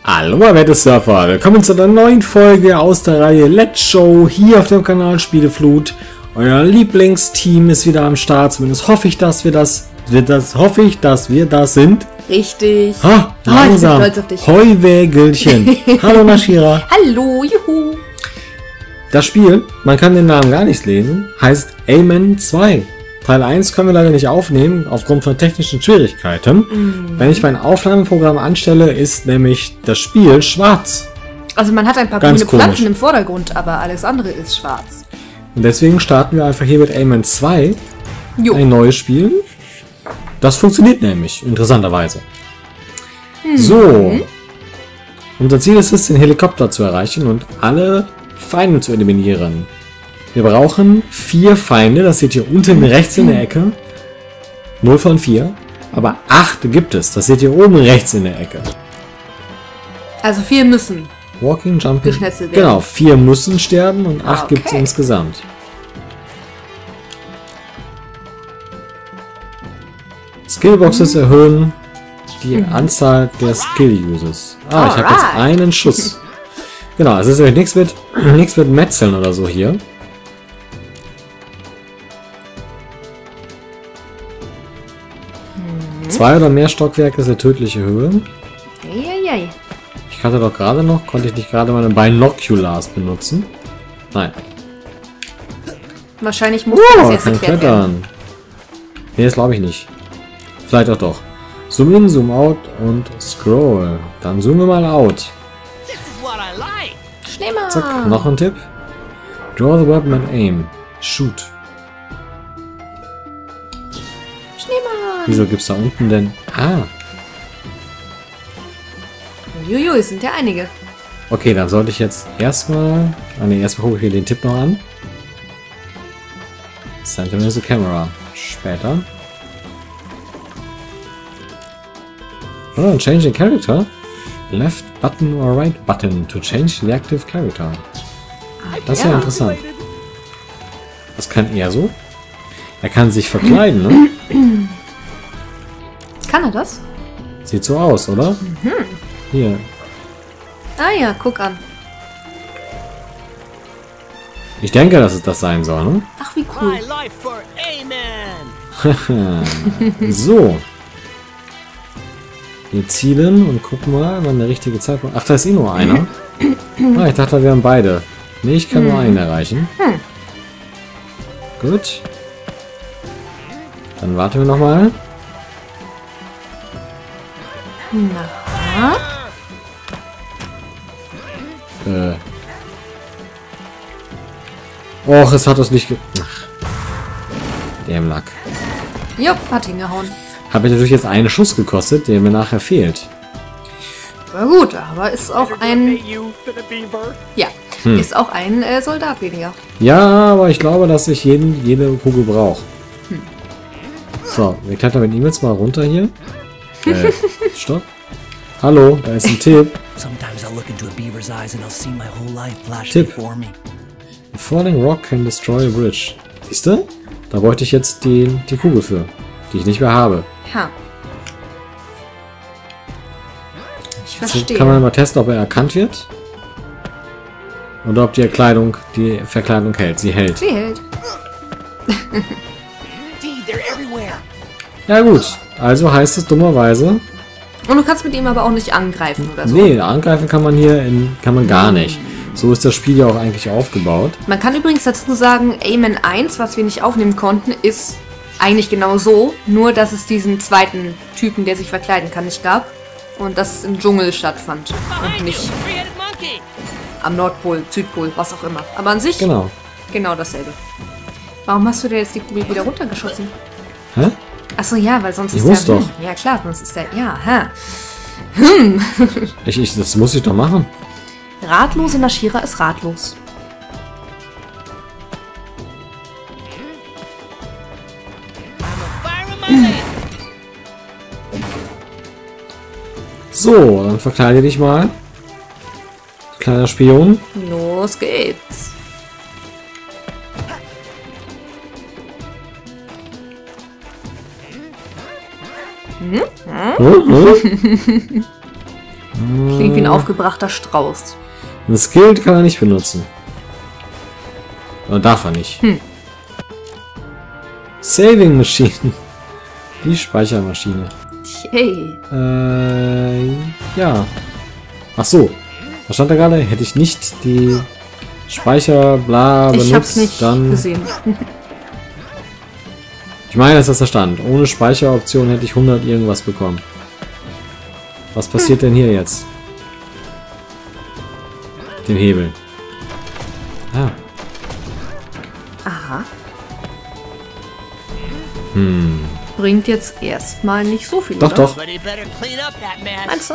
Hallo meine werte Surfer, willkommen zu einer neuen Folge aus der Reihe Let's Show hier auf dem Kanal Spieleflut. Euer Lieblingsteam ist wieder am Start, zumindest hoffe ich, dass wir das sind. Richtig. Ha, langsam. Ich bin stolz auf dich. Heuwägelchen. Hallo Nashira. Hallo, juhu. Das Spiel, man kann den Namen gar nicht lesen, heißt Amen 2. Teil 1 können wir leider nicht aufnehmen, aufgrund von technischen Schwierigkeiten. Wenn ich mein Aufnahmeprogramm anstelle, ist nämlich das Spiel schwarz. Also man hat ein paar grüne Pflanzen im Vordergrund, aber alles andere ist schwarz. Und deswegen starten wir einfach hier mit Amen 2. Jo. Ein neues Spiel. Das funktioniert nämlich, interessanterweise. So. Unser Ziel ist es, den Helikopter zu erreichen und alle Feinde zu eliminieren. Wir brauchen 4 Feinde, das seht ihr unten rechts in der Ecke. 0 von 4. Aber 8 gibt es, das seht ihr oben rechts in der Ecke. Also 4 müssen. Walking, Jumping. Geschnetzelt werden. Genau, 4 müssen sterben und 8 Okay. gibt es insgesamt. Skillboxes erhöhen die Anzahl der Skill-Uses. Ich habe jetzt einen Schuss. Genau, es ist nämlich nichts mit Metzeln oder so hier. Zwei oder mehr Stockwerke ist eine tödliche Höhe. Eieiei. Ich konnte ich nicht gerade meine Binoculars benutzen? Nein. Wahrscheinlich muss das erst Kann erklärt werden. klettern. Nee, das glaube ich nicht. Vielleicht auch doch. Zoom in, Zoom out und Scroll. Dann zoomen wir mal out. Schneemann. Zack, noch ein Tipp. Draw the weapon and aim. Shoot. Schneemann. Wieso gibt's da unten denn... Juju, es sind ja einige. Okay, dann sollte ich jetzt erstmal... erstmal gucke ich mir den Tipp noch an. Center the camera. Später. Oh, changing character. Left button or right button to change the active character. Das ist ja interessant. Was kann er so? Er kann sich verkleiden, ne? Kann er das? Sieht so aus, oder? Hier. Ah ja, guck an. Ich denke, dass es das sein soll, ne? Ach, wie cool. So. Wir zielen und gucken mal, wann der richtige Zeitpunkt... Ach, da ist eh nur einer. Ich dachte, wir haben beide. Nee, ich kann nur einen erreichen. Gut. Dann warten wir nochmal. Na. Och, es hat uns nicht Ach. Der im Lack. Jupp, hat hingehauen. Habe ich natürlich jetzt einen Schuss gekostet, der mir nachher fehlt. Na gut, aber ist auch ein... Ja, ist auch ein Soldat weniger. Ja, aber ich glaube, dass ich jede Kugel brauche. So, wir klettern mit ihm jetzt mal runter hier. Stopp. Hallo, da ist ein Tipp. Tipp. A falling rock can destroy a bridge. Siehst du? Da bräuchte ich jetzt die Kugel für, die ich nicht mehr habe. Ha. Ich Jetzt verstehe. kann man mal testen, ob er erkannt wird. Oder ob die Verkleidung hält. Sie hält. Sie hält. Ja gut, also heißt es dummerweise... Und du kannst mit ihm aber auch nicht angreifen oder so. Nee, angreifen kann man hier gar nicht. So ist das Spiel ja auch eigentlich aufgebaut. Man kann übrigens dazu sagen, Amen 1, was wir nicht aufnehmen konnten, ist eigentlich genau so. Nur, dass es diesen zweiten Typen, der sich verkleiden kann, nicht gab. Und dass es im Dschungel stattfand. Und nicht am Nordpol, Südpol, was auch immer. Aber an sich Genau. genau dasselbe. Warum hast du denn jetzt die Kugel wieder runtergeschossen? Hä? Achso, ja, weil sonst Ich ist wusste der... doch. Ja, klar, sonst ist der... Ja, hä? Das muss ich doch machen. Ratlose Nashira ist ratlos. So, dann verkleide dich mal. Kleiner Spion. Los geht's. Klingt wie ein aufgebrachter Strauß. Ein Skill kann er nicht benutzen. Oder darf er nicht. Saving Machine. Die Speichermaschine. Hey. Ja. Ach so. Was stand da gerade? Hätte ich nicht die Speicher bla benutzt, Ich hab's nicht dann gesehen. Ich meine, dass das da stand. Ohne Speicheroption hätte ich 100 irgendwas bekommen. Was passiert denn hier jetzt? Den Hebel. Ah. Aha. Bringt jetzt erstmal nicht so viel, Doch, oder? doch. Meinst du?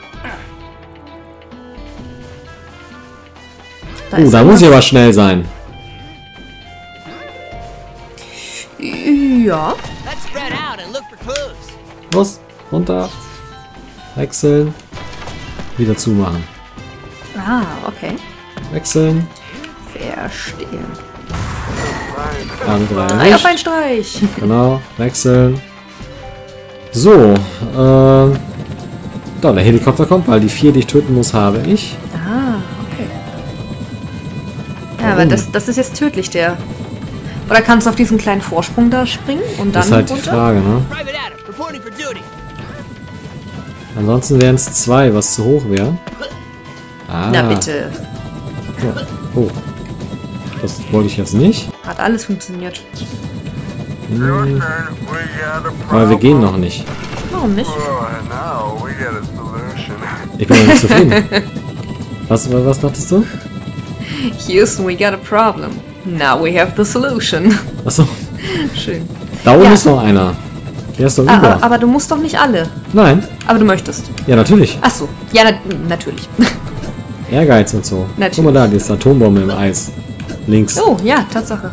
Da ist muss irgendwas. ich aber schnell sein. Ja. Los, runter. Wechseln. Wieder zumachen. Ah, okay. Wechseln. Verstehe. Dann drei Drei auf nicht. einen Streich. Genau, wechseln. So, da, der Helikopter kommt, weil die 4, die ich töten muss, habe ich. Ah, okay. Ja, aber das ist jetzt tödlich, der. Oder kannst du auf diesen kleinen Vorsprung da springen und dann Das ist halt die runter? Frage, ne? Ansonsten wären es 2, was zu hoch wäre. Ah. Na bitte. Oh. Das wollte ich jetzt nicht. Hat alles funktioniert. Aber wir gehen noch nicht. Warum nicht? Ich bin noch nicht zufrieden. Was dachtest du? Houston, we got a problem. Now we have the solution. Achso, Schön. da oben Ja. ist noch einer. Der ist doch über. Aber du musst doch nicht alle. Nein. Aber du möchtest. Ja, natürlich. Ach so. Ja, natürlich. Ehrgeiz und so. Natürlich. Guck mal da, die ist Atombombe im Eis. Links. Oh, ja, Tatsache.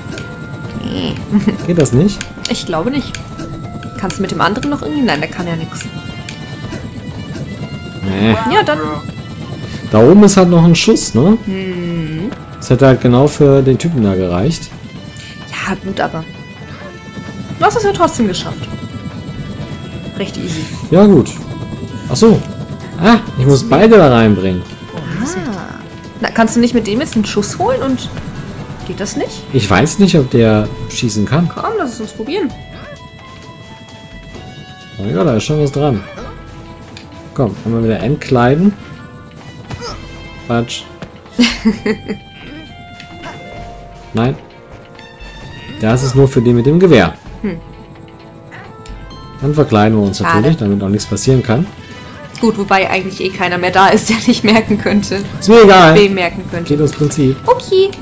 Geht das nicht? Ich glaube nicht. Kannst du mit dem anderen noch irgendwie? Nein, der kann ja nichts. Nee. Ja, dann. Da oben ist halt noch ein Schuss, ne? Das hätte halt genau für den Typen da gereicht. Ja, gut, aber. Du hast es ja trotzdem geschafft. Recht easy. Ja, gut. Ach so. Ah, ich muss beide da reinbringen. Na, kannst du nicht mit dem jetzt einen Schuss holen und. Geht das nicht? Ich weiß nicht, ob der schießen kann. Komm, lass es uns probieren. Oh ja, da ist schon was dran. Komm, einmal wieder entkleiden. Quatsch. Nein. Das ist nur für den mit dem Gewehr. Dann verkleiden wir uns Schade. natürlich, damit auch nichts passieren kann. Gut, wobei eigentlich eh keiner mehr da ist, der nicht merken könnte. Ist mir egal. Bemerken könnte. Geht ums Prinzip. Okay.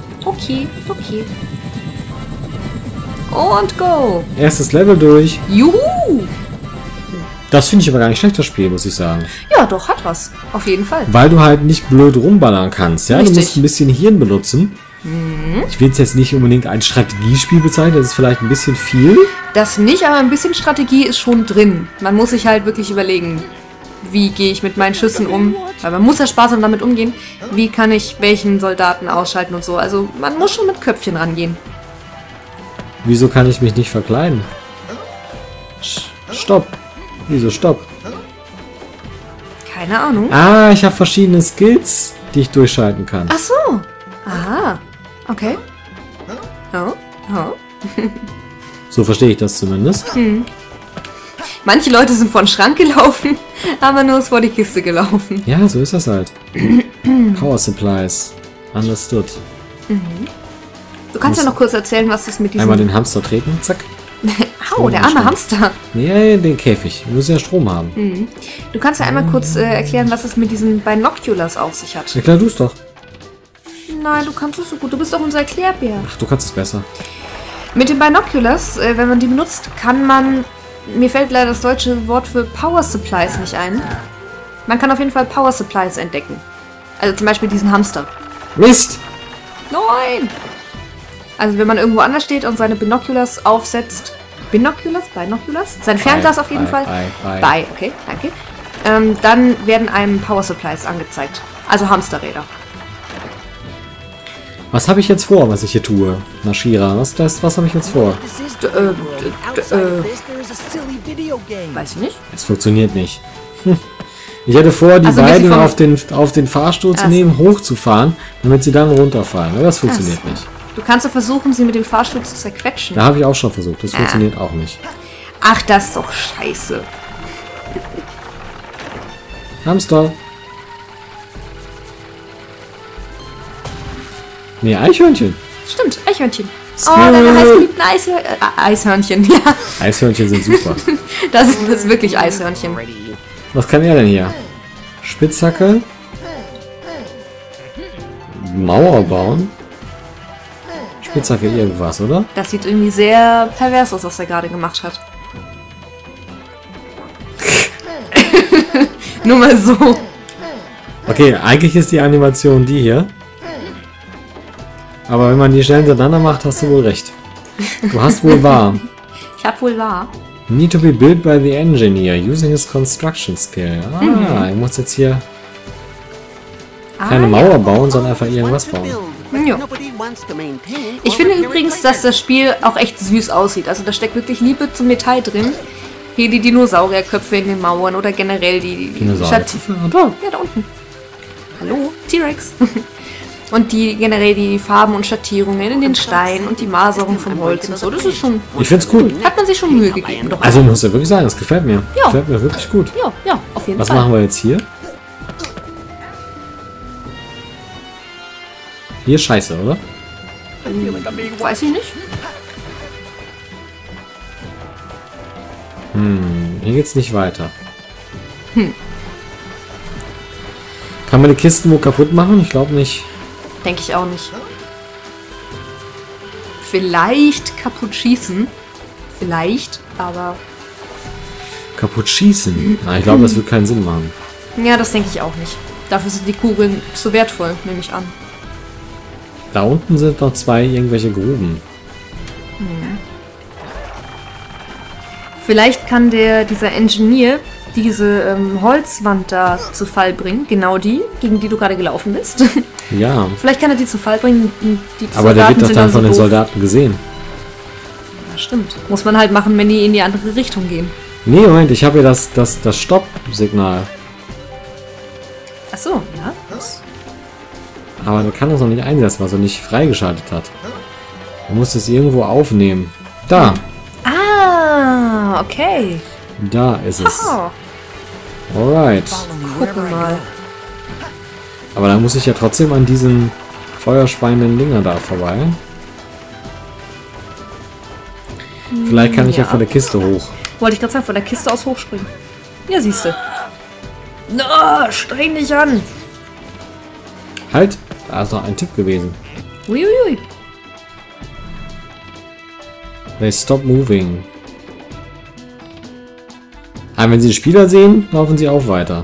Und go. Erstes Level durch. Juhu. Das finde ich aber gar nicht schlecht, das Spiel, muss ich sagen. Ja, doch, hat was. Auf jeden Fall. Weil du halt nicht blöd rumballern kannst. Ja, Richtig. du musst ein bisschen Hirn benutzen. Ich will es jetzt nicht unbedingt als Strategiespiel bezeichnen, das ist vielleicht ein bisschen viel. Das nicht, aber ein bisschen Strategie ist schon drin. Man muss sich halt wirklich überlegen, wie gehe ich mit meinen Schüssen um. Weil man muss ja sparsam damit umgehen. Wie kann ich welchen Soldaten ausschalten und so. Also man muss schon mit Köpfchen rangehen. Wieso kann ich mich nicht verkleiden? Stopp. Wieso stopp? Keine Ahnung. Ah, ich habe verschiedene Skills, die ich durchschalten kann. Ach so. Aha. Okay. Oh. So verstehe ich das zumindest. Manche Leute sind vor den Schrank gelaufen, aber nur ist vor die Kiste gelaufen. Ja, so ist das halt. Power Supplies. Understood. Du kannst ja noch kurz erzählen, was das mit diesem... Einmal den Hamster treten. Zack. Au, der arme Hamster. Nee, den Käfig. Wir müssen ja Strom haben. Du kannst ja einmal kurz erklären, was es mit diesen Binoculars auf sich hat. Ja klar, du es doch. Nein, du kannst es so gut. Du bist doch unser Erklärbär. Ach, du kannst es besser. Mit den Binoculars, wenn man die benutzt, kann man... Mir fällt leider das deutsche Wort für Power Supplies nicht ein. Man kann auf jeden Fall Power Supplies entdecken. Also zum Beispiel diesen Hamster. Mist! Nein! Also wenn man irgendwo anders steht und seine Binoculars aufsetzt... Binoculars? Sein Fernglas auf jeden Fall. Bei, okay, danke. Dann werden einem Power Supplies angezeigt. Also Hamsterräder. Was habe ich jetzt vor, was ich hier tue? Nashira, was habe ich jetzt vor? Weiß ich nicht. Es funktioniert nicht. Ich hätte vor, die Also mit beiden die auf den Fahrstuhl zu Ach so. nehmen, hochzufahren, damit sie dann runterfallen. Aber das funktioniert nicht. Du kannst doch versuchen, sie mit dem Fahrstuhl zu zerquetschen. Da habe ich auch schon versucht. Das funktioniert auch nicht. Ach, das ist doch scheiße. Hamster. Nee, Eichhörnchen. Stimmt, Eichhörnchen. Oh, Squirrel. deine heißgeliebten Eishörnchen. Ja, Eichhörnchen sind super. das ist wirklich Eishörnchen. Was kann er denn hier? Spitzhacke. Mauer bauen. Spitzhacke irgendwas, oder? Das sieht irgendwie sehr pervers aus, was er gerade gemacht hat. Nur mal so. Okay, eigentlich ist die Animation die hier. Aber wenn man die schnell hintereinander macht, hast du wohl recht. Du hast wohl wahr. Ich hab wohl wahr. Need to be built by the engineer using his construction skill. Ich muss jetzt hier keine Mauer bauen, sondern einfach irgendwas bauen. Ja. Ich finde übrigens, dass das Spiel auch echt süß aussieht. Also da steckt wirklich Liebe zum Detail drin. Hier die Dinosaurierköpfe in den Mauern oder generell die Dinosaurierköpfe? Ja, da unten. Hallo, T-Rex. Und die generell die Farben und Schattierungen in den Steinen und die Maserung vom Holz und so. Das ist schon... Ich find's cool. Hat man sich schon Mühe gegeben. Doch. Also ich muss ja wirklich sagen, das gefällt mir. Ja. Gefällt mir wirklich gut. Ja, auf jeden Was Fall. machen wir jetzt hier? Hier ist scheiße, oder? Weiß ich nicht. Hier geht's nicht weiter. Kann man die Kisten wohl kaputt machen? Ich glaube nicht. Denke ich auch nicht. Vielleicht kaputt schießen. Vielleicht, aber... Kaputt schießen? Na, ich glaube, das wird keinen Sinn machen. Ja, das denke ich auch nicht. Dafür sind die Kugeln zu wertvoll, nehme ich an. Da unten sind noch zwei irgendwelche Gruben. Vielleicht kann dieser Engineer diese Holzwand da zu Fall bringen. Genau die, gegen die du gerade gelaufen bist. Ja, Vielleicht kann er die zu Fall bringen. Die aber der wird Soldaten doch sind dann von so den doof. Soldaten gesehen. Ja, stimmt. Muss man halt machen, wenn die in die andere Richtung gehen. Nee, Moment, ich habe hier das Stopp-Signal. Ach so, ja. Aber der kann das noch nicht einsetzen, was er nicht freigeschaltet hat. Er muss es irgendwo aufnehmen. Da, Ah, okay. da ist es. Oh, Alright. gucken mal. Aber da muss ich ja trotzdem an diesen feuerspeienden Dinger da vorbei. Vielleicht kann ich ja Ja. von der Kiste hoch. Wollte ich gerade sagen, von der Kiste aus hochspringen. Ja, siehst du. Na, streng dich an. Halt, da ist noch ein Tipp gewesen. Uiuiui. They stop moving. Aber wenn sie den Spieler sehen, laufen sie auch weiter.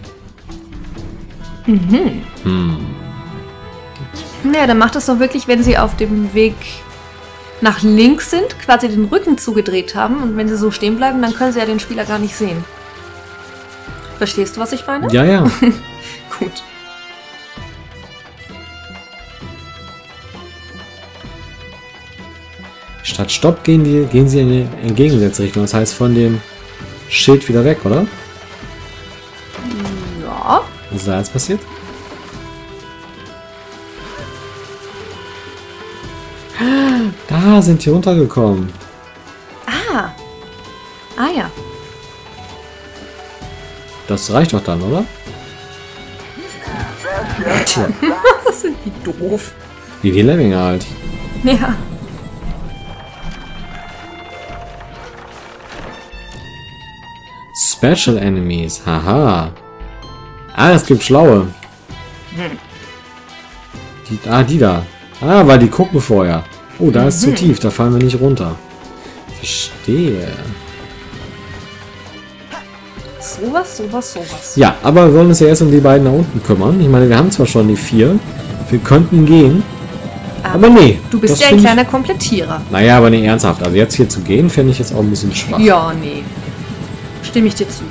Naja, dann macht es doch wirklich, wenn sie auf dem Weg nach links sind, quasi den Rücken zugedreht haben und wenn sie so stehen bleiben, dann können sie ja den Spieler gar nicht sehen. Verstehst du, was ich meine? Ja, ja. Gut. Statt Stopp gehen sie in die entgegengesetzte Richtung. Das heißt von dem Schild wieder weg, oder? Ja. Was ist da jetzt passiert? Da sind die runtergekommen. Ah. Ah ja. Das reicht doch dann, oder? Tja, Was sind die doof. wie die Lemminge halt. Ja. Special Enemies. Haha. Ah, es gibt Schlaue. Die da. Ah, weil die gucken vorher. Oh, da ist zu tief. Da fallen wir nicht runter. Verstehe. Sowas. Ja, aber wir wollen uns ja erst um die beiden da unten kümmern. Ich meine, wir haben zwar schon die 4. Wir könnten gehen. Aber nee. Du bist das ja ein find kleiner Komplettierer. Naja, aber nee, ernsthaft. Also jetzt hier zu gehen, fände ich jetzt auch ein bisschen schwach. Ja, nee. Stimme ich dir zu.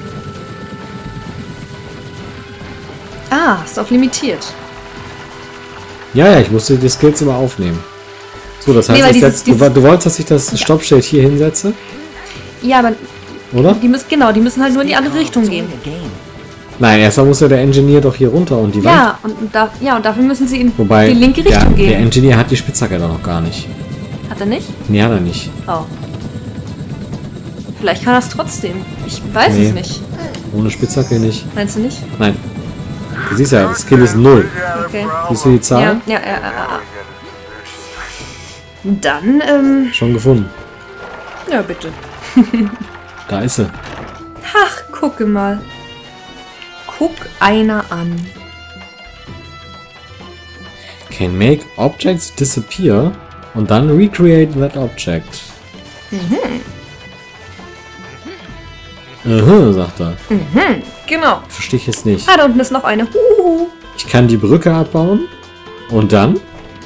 Ah, ist auch limitiert. Ja, ich musste die Skills immer aufnehmen. So, das heißt, Nee, weil jetzt, du wolltest, dass ich das Stoppschild hier hinsetze? Ja, aber Oder? die müssen halt nur in die andere Richtung gehen. Nein, erstmal muss ja der Engineer doch hier runter und die Wand. Ja, und dafür müssen sie in Wobei, die linke Richtung der gehen. Engineer hat die Spitzhacke da noch gar nicht. Hat er nicht? Nee, hat er nicht. Oh. Vielleicht kann er es trotzdem. Ich weiß es nicht. Ohne Spitzhacke nicht. Meinst du nicht? Nein. Du siehst ja, das Skill ist 0. Okay. Siehst du die Zahl? Ja. Dann, Schon gefunden. ja bitte. Da ist sie. Ach, gucke mal. Guck einer an. Can make objects disappear und dann recreate that object. Sagt er. Genau. Verstehe ich jetzt nicht. Ah, da unten ist noch eine. Huhu. Ich kann die Brücke abbauen und dann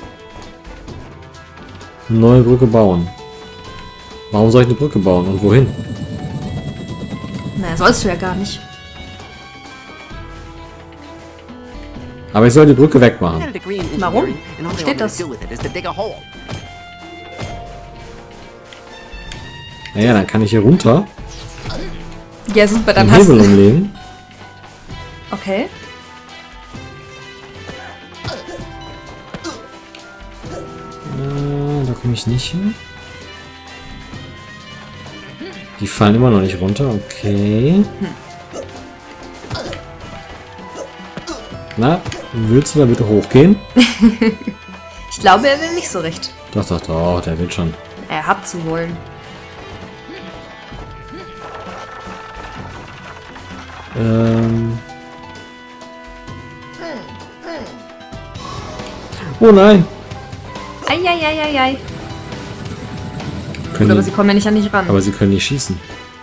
eine neue Brücke bauen. Warum soll ich eine Brücke bauen und wohin? Naja, sollst du ja gar nicht. Aber ich soll die Brücke wegmachen. Warum? Wo steht das? Naja, dann kann ich hier runter Ja, super, den dann hast Hebel du... umlegen. Okay. Da komme ich nicht hin. Die fallen immer noch nicht runter. Okay. Na, willst du da bitte hochgehen? Ich glaube, er will nicht so recht. Doch, der will schon. Er hat zu wollen. Oh nein! Eieieiei. Können Aber die, sie kommen ja nicht an dich ran. aber sie können nicht schießen.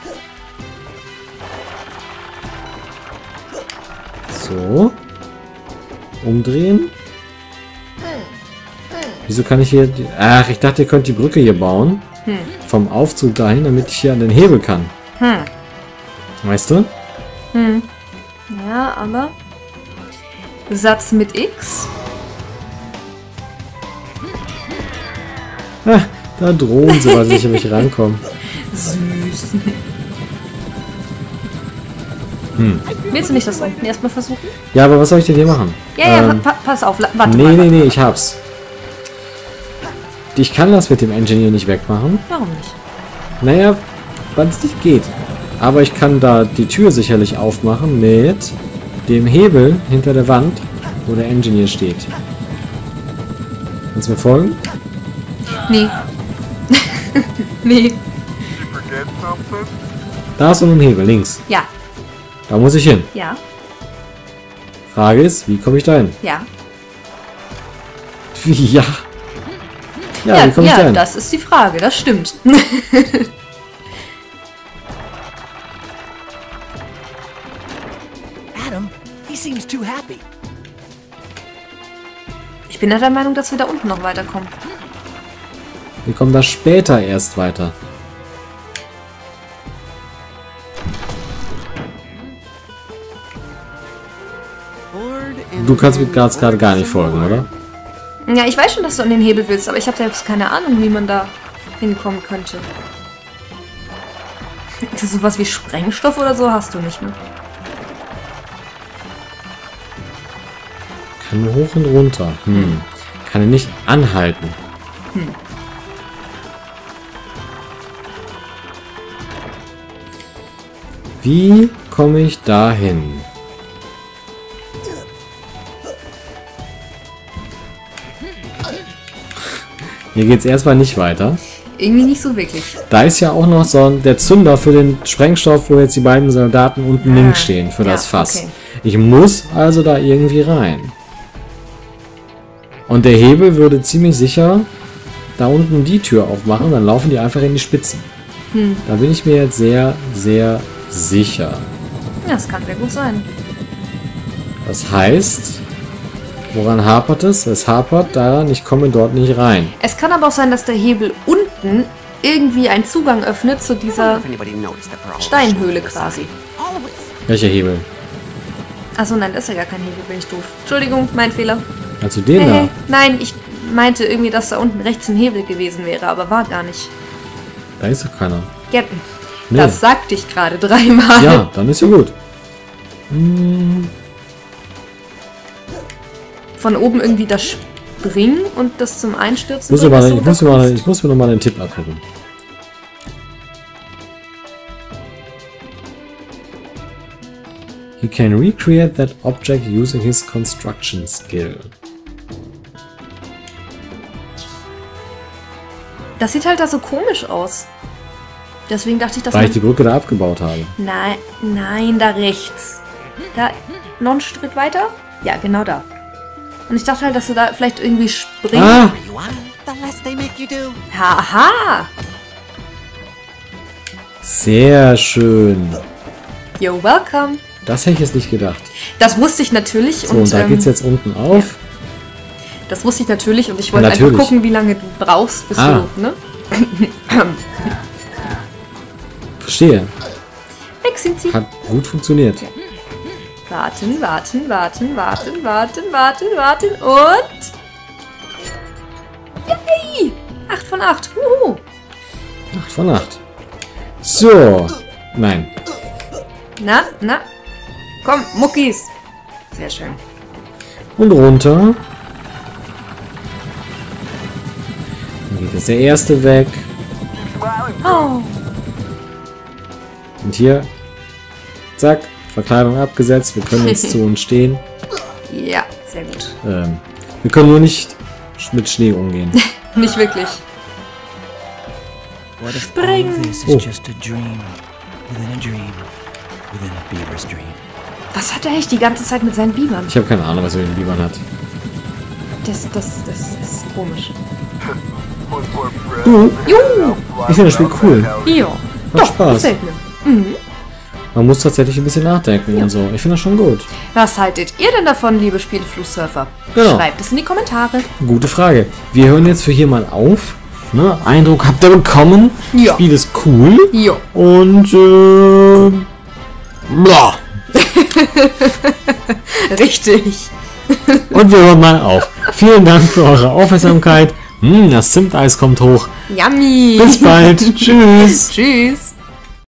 So. Umdrehen. Wieso kann ich hier... Ach, ich dachte, ihr könnt die Brücke hier bauen. Vom Aufzug dahin, damit ich hier an den Hebel kann. Weißt du? Ja, aber... Satz mit X. Ah, da drohen sie, weil sie nicht an mich rankommen. Süß. Willst du nicht das unten erstmal versuchen? Ja, aber was soll ich denn hier machen? Ja, pass auf. Warte Nee, mal. nee, ich hab's. Ich kann das mit dem Engineer nicht wegmachen. Warum nicht? Naja, weil es nicht geht. Aber ich kann da die Tür sicherlich aufmachen mit dem Hebel hinter der Wand, wo der Engineer steht. Kannst du mir folgen? Nee. Nee. Da ist so ein Hebel, links. Ja. Da muss ich hin. Ja. Frage ist, wie komme ich da hin? Ja. Wie, ja. Ja, wie komme ich da hin? Das ist die Frage. Das stimmt. Adam, he seems too happy. Ich bin ja der Meinung, dass wir da unten noch weiterkommen. Wir kommen da später erst weiter. Du kannst mir gerade gar nicht folgen, oder? Ja, ich weiß schon, dass du an den Hebel willst, aber ich habe selbst keine Ahnung, wie man da hinkommen könnte. Ist das sowas wie Sprengstoff oder so? Hast du nicht, ne? Kann nur hoch und runter. Kann er nicht anhalten. Wie komme ich da hin? Hier geht's erstmal nicht weiter. Irgendwie nicht so wirklich. Da ist ja auch noch so der Zünder für den Sprengstoff, wo jetzt die beiden Soldaten unten links stehen, für das Fass. Okay. Ich muss also da irgendwie rein. Und der Hebel würde ziemlich sicher da unten die Tür aufmachen, dann laufen die einfach in die Spitzen. Da bin ich mir jetzt sehr, sehr sicher. Ja, das kann sehr gut sein. Das heißt, woran hapert es? Es hapert daran, ich komme dort nicht rein. Es kann aber auch sein, dass der Hebel unten irgendwie einen Zugang öffnet zu dieser Steinhöhle quasi. Welcher Hebel? Achso, nein, das ist ja gar kein Hebel, bin ich doof. Entschuldigung, mein Fehler. Also den da. Nein, ich meinte irgendwie, dass da unten rechts ein Hebel gewesen wäre, aber war gar nicht. Da ist doch keiner. Ja, Nee. das sagte ich gerade dreimal. Ja, dann ist ja gut. Von oben irgendwie das Springen und das zum Einstürzen. Ich muss mir noch mal den Tipp abgucken. He can recreate that object using his construction skill. Das sieht halt da so komisch aus. Deswegen dachte ich, dass Weil ich die Brücke da abgebaut habe. Nein, nein, da rechts. Da, noch einen Schritt weiter? Ja, genau da. Und ich dachte halt, dass du da vielleicht irgendwie springst. Ah! You want the less they make you do. Haha! Sehr schön. You're welcome. Das hätte ich jetzt nicht gedacht. Das wusste ich natürlich. So, und da geht's jetzt unten auf. Das wusste ich natürlich und ich wollte Natürlich. einfach gucken, wie lange du brauchst, bis du, ne? Verstehe. Weg sind sie. Hat gut funktioniert. Warten, warten, warten, warten, warten, warten, warten und... Yay! 8 von 8. 8 von 8. So. Nein. Na, na. Komm, Muckis. Sehr schön. Und runter. Dann geht jetzt der erste weg. Oh. Und hier. Zack. Verkleidung abgesetzt. Wir können jetzt zu uns stehen. Ja, sehr gut. Wir können nur nicht mit Schnee umgehen. Nicht wirklich. What if Spring. all this Oh. is just a dream within a dream within a beaver's dream? Was hat er eigentlich die ganze Zeit mit seinen Bibern? Ich habe keine Ahnung, was er mit den Bibern hat. Das ist komisch. Du, Juhu! ich finde das Spiel cool. Ja. Macht Spaß. Gefällt mir. Man muss tatsächlich ein bisschen nachdenken und so. Ich finde das schon gut. Was haltet ihr denn davon, liebe Spieleflusssurfer? Genau. Schreibt es in die Kommentare. Gute Frage. Wir hören jetzt für hier mal auf. Ne? Eindruck habt ihr bekommen? Ja. Spiel ist cool. Jo. Und bla. Richtig. Und wir hören mal auf. Vielen Dank für eure Aufmerksamkeit. Das Zimteis kommt hoch. Yummy. Bis bald. Tschüss. Tschüss.